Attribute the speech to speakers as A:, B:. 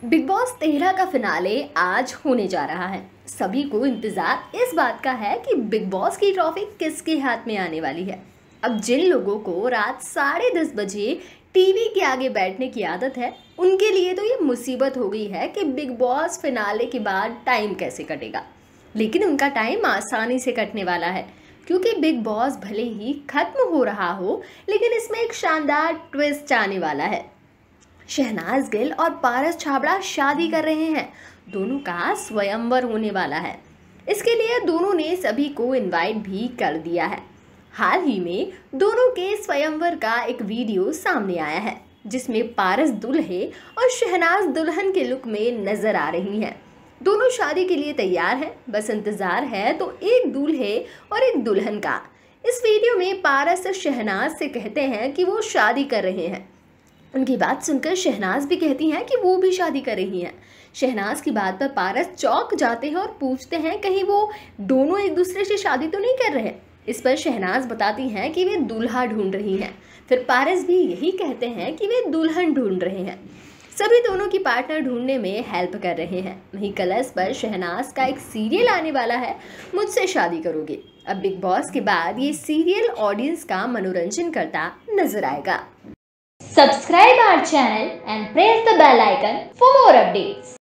A: Big boss 13 का finale आज होने जा रहा है। सभी को इंतजार इस बात का है कि बिग बॉस की ट्रॉफी किसके हाथ में आने वाली है। अब जिन लोगों को रात 10:30 बजे टीवी के आगे बैठने की आदत है, उनके लिए तो ये मुसीबत हो गई है कि बिग बॉस फिनाले के बाद टाइम कैसे कटेगा। लेकिन उनका टाइम आसानी से कटने वाला है, क्योंकि बिग बॉस भले ही खत्म हो रहा हो, लेकिन इसमें एक शानदार ट्विस्ट आने वाला है। शहनाज गिल और पारस छाबड़ा शादी कर रहे हैं। दोनों का स्वयंवर होने वाला है। इसके लिए दोनों ने सभी को इनवाइट भी कर दिया है। हाल ही में दोनों के स्वयंवर का एक वीडियो सामने आया है, जिसमें पारस दूल्हे और शहनाज दुल्हन के लुक में नजर आ रही हैं। दोनों शादी के लिए तैयार हैं, बस इंतजार है तो एक दूल्हे और एक दुल्हन का। इस वीडियो में पारस शहनाज से कहते हैं कि वो शादी कर रहे हैं। उनकी बात सुनकर शहनाज भी कहती हैं कि वो भी शादी कर रही हैं। शहनाज की बात पर पारस चौंक जाते हैं और पूछते हैं कहीं वो दोनों एक दूसरे से शादी तो नहीं कर रहे। इस पर शहनाज बताती हैं कि वे दूल्हा ढूंढ रही हैं। फिर पारस भी यही कहते हैं कि वे दुल्हन ढूंढ रहे हैं। सभी दोनों की पार्टनर ढूंढने में हेल्प कर रहे हैं। वहीं कलर्स पर शहनाज का एक सीरियल आने वाला है, मुझसे शादी करोगे। अब बिग बॉस के बाद ये सीरियल ऑडियंस का मनोरंजन करता नजर आएगा।
B: Subscribe our channel and press the bell icon for more updates.